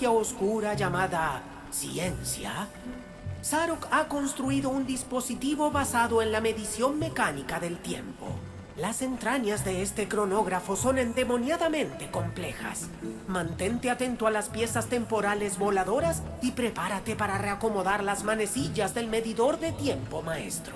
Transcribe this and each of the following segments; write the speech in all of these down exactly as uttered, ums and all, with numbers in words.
magia oscura llamada ciencia, Zarok ha construido un dispositivo basado en la medición mecánica del tiempo. Las entrañas de este cronógrafo son endemoniadamente complejas. Mantente atento a las piezas temporales voladoras y prepárate para reacomodar las manecillas del medidor de tiempo, maestro.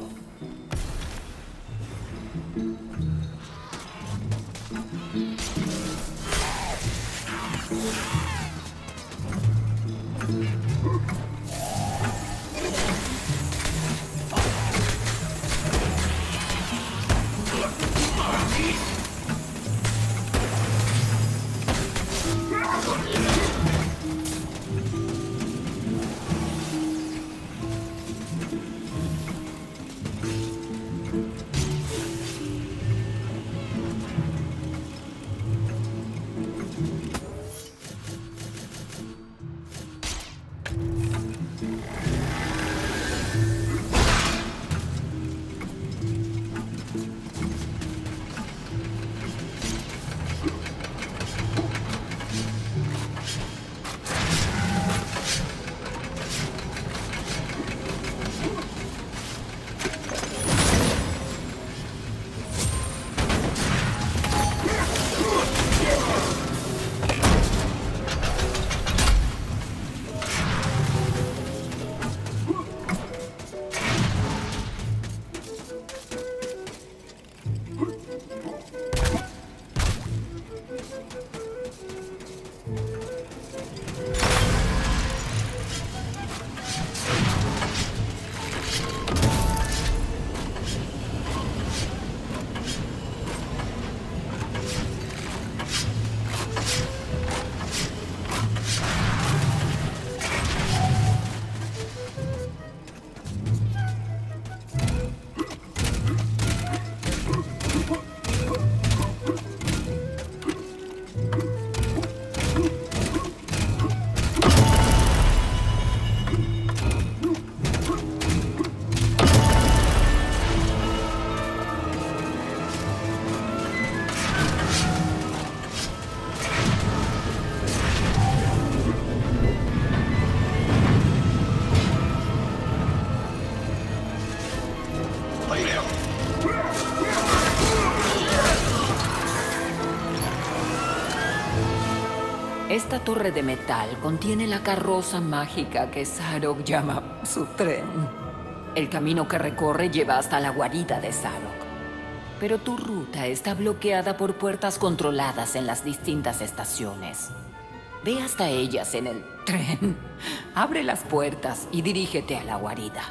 Esta torre de metal contiene la carroza mágica que Zarok llama su tren. El camino que recorre lleva hasta la guarida de Zarok. Pero tu ruta está bloqueada por puertas controladas en las distintas estaciones. Ve hasta ellas en el tren. Abre las puertas y dirígete a la guarida.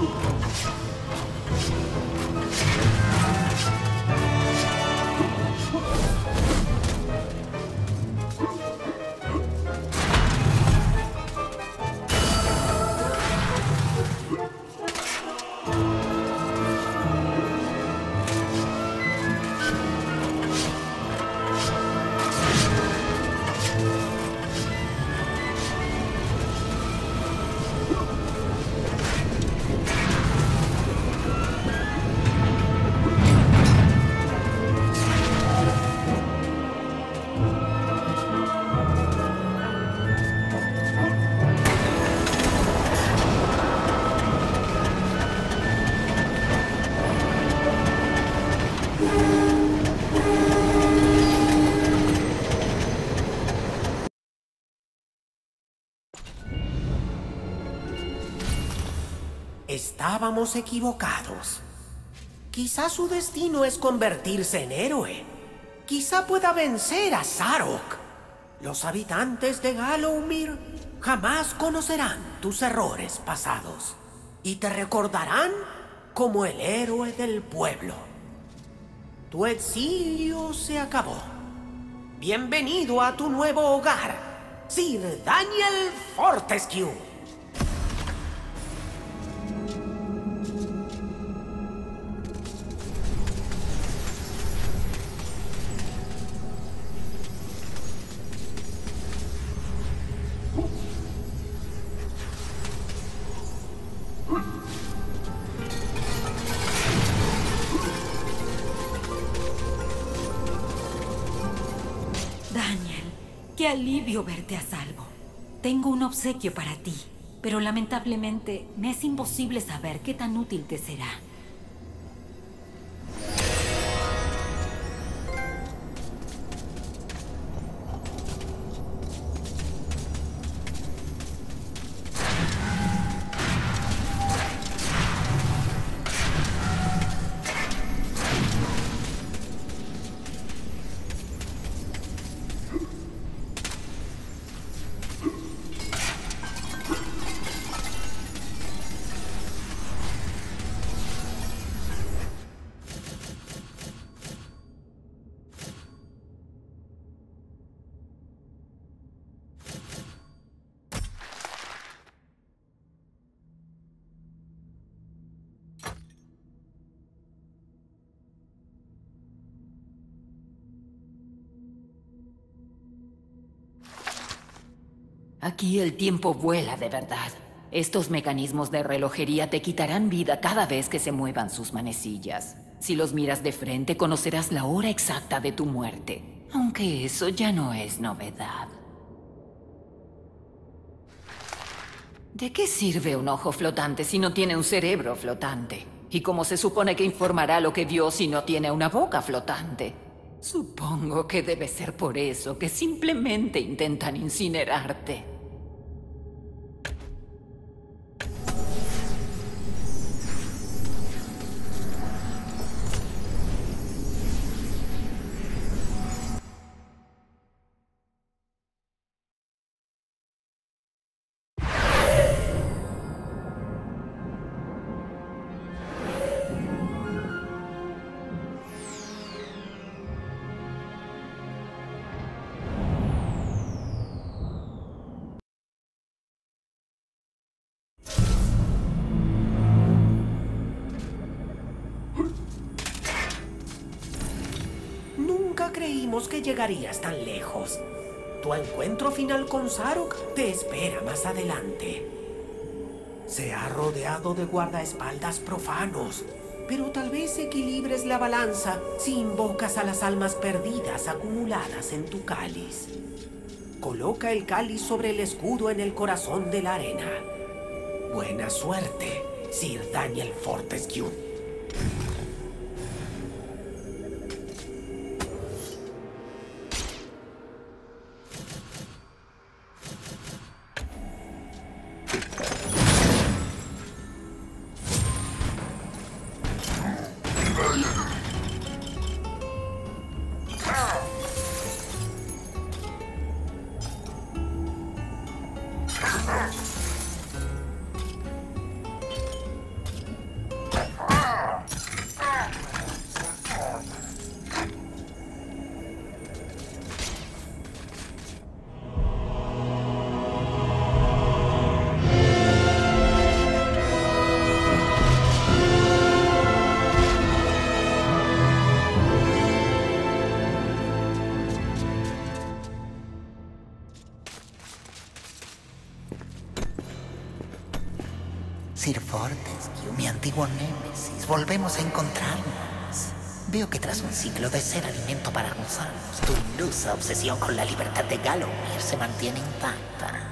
Estábamos equivocados. Quizá su destino es convertirse en héroe. Quizá pueda vencer a Zarok. Los habitantes de Gallowmere jamás conocerán tus errores pasados y te recordarán como el héroe del pueblo. Tu exilio se acabó. Bienvenido a tu nuevo hogar, Sir Daniel Fortescue. Daniel, qué alivio verte a salvo. Tengo un obsequio para ti, pero lamentablemente me es imposible saber qué tan útil te será. Aquí el tiempo vuela de verdad. Estos mecanismos de relojería te quitarán vida cada vez que se muevan sus manecillas. Si los miras de frente, conocerás la hora exacta de tu muerte. Aunque eso ya no es novedad. ¿De qué sirve un ojo flotante si no tiene un cerebro flotante? ¿Y cómo se supone que informará lo que vio si no tiene una boca flotante? Supongo que debe ser por eso que simplemente intentan incinerarte. Creímos que llegarías tan lejos. Tu encuentro final con Zarok te espera más adelante. Se ha rodeado de guardaespaldas profanos, pero tal vez equilibres la balanza si invocas a las almas perdidas acumuladas en tu cáliz. Coloca el cáliz sobre el escudo en el corazón de la arena. Buena suerte, Sir Daniel Fortescue. Fortescue, mi antiguo némesis. Volvemos a encontrarnos. Veo que tras un ciclo de ser alimento para gusanos, tu ilusa obsesión con la libertad de Gallowmere se mantiene intacta.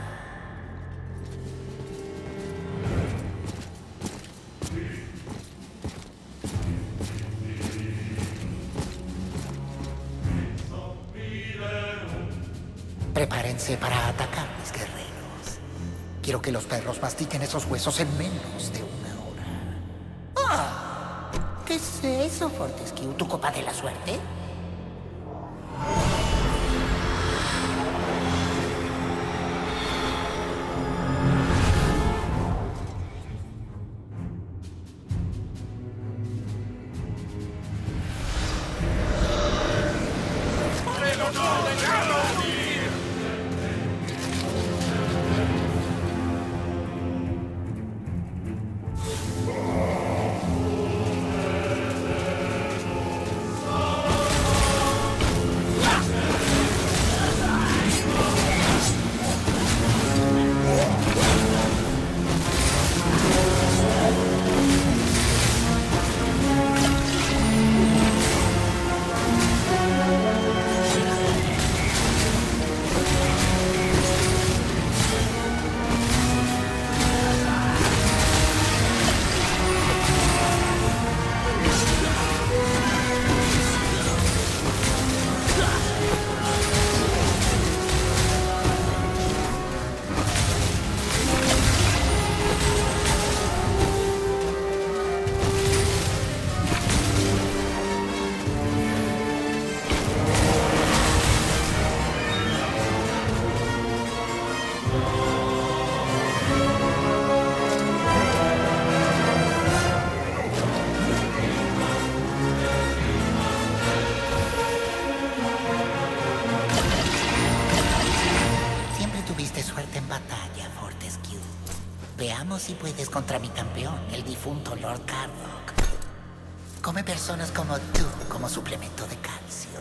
Prepárense para atacar, mis guerreros. Quiero que los perros mastiquen esos huesos en menos de una hora. ¡Ah! ¿Qué es eso, Fortescue? ¿Tu copa de la suerte? Veamos si puedes contra mi campeón, el difunto Lord Cardock. Come personas como tú como suplemento de calcio.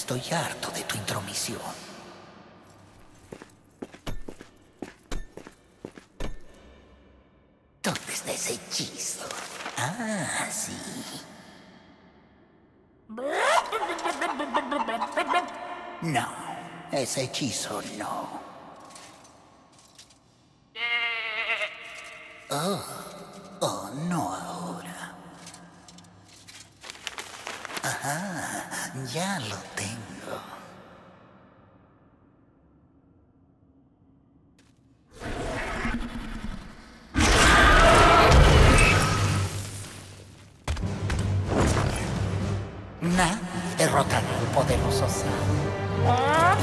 Estoy harto de tu intromisión. ¿Dónde está ese hechizo? Ah, sí. No, ese hechizo no. Oh, oh, no ahora. Ajá, ya lo tengo. Na derrotará al poderoso Zar.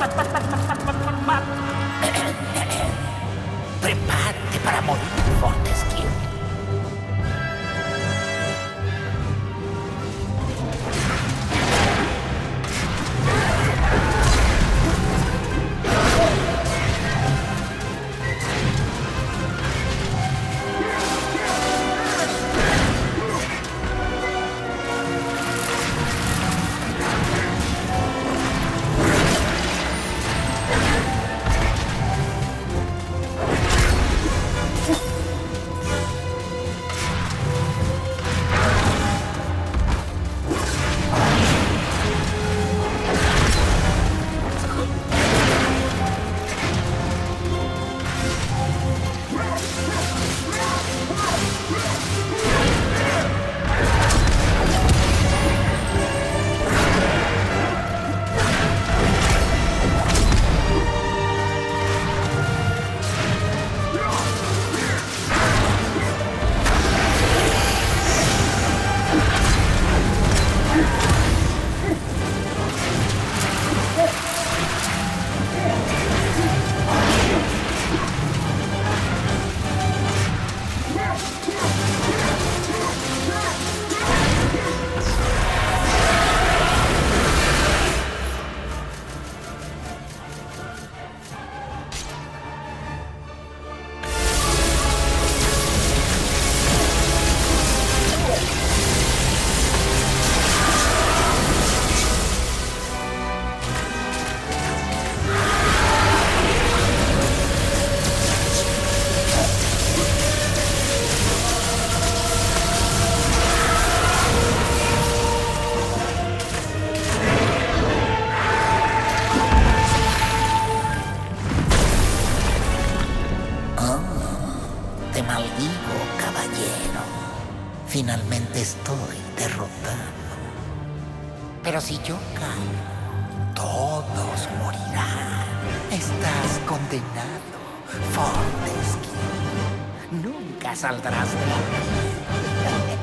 Prepárate para morir, Fortescue. Finalmente estoy derrotado. Pero si yo caigo, todos morirán. Estás condenado, Fortescue. Nunca saldrás de aquí.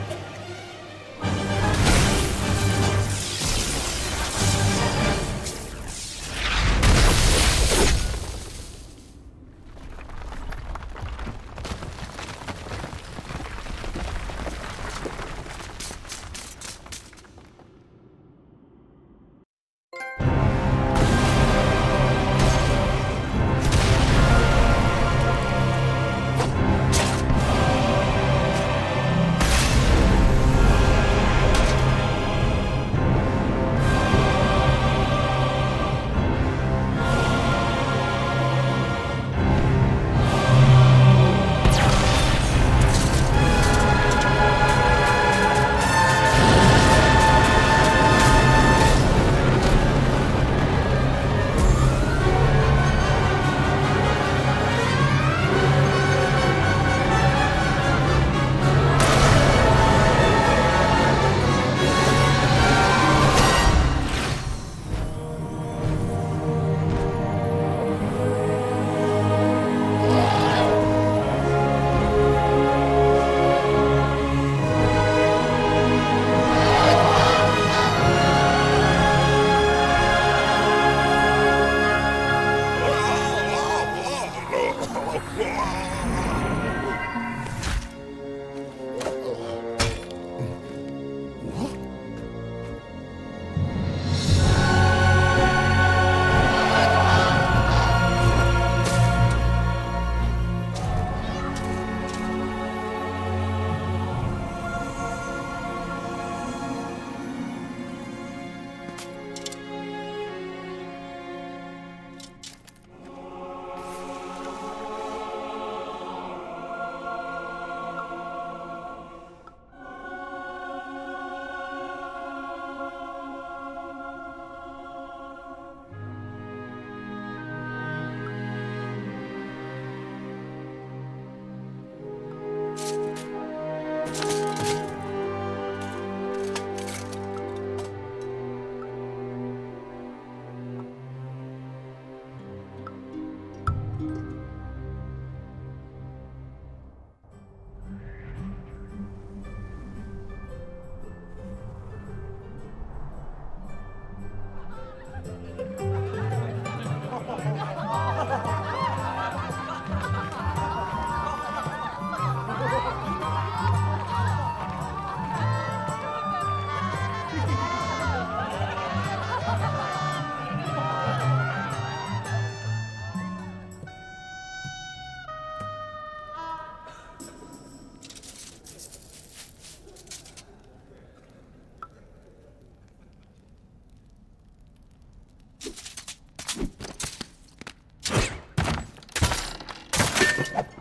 Ugh.